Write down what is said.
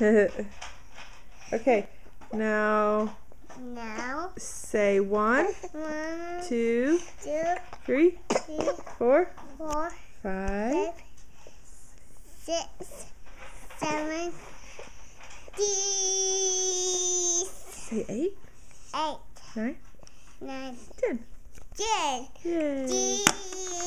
Okay, now say 1, 2, 3, 4, 5, 6, 7, say 8, 9, 9, 10. 10. Yay!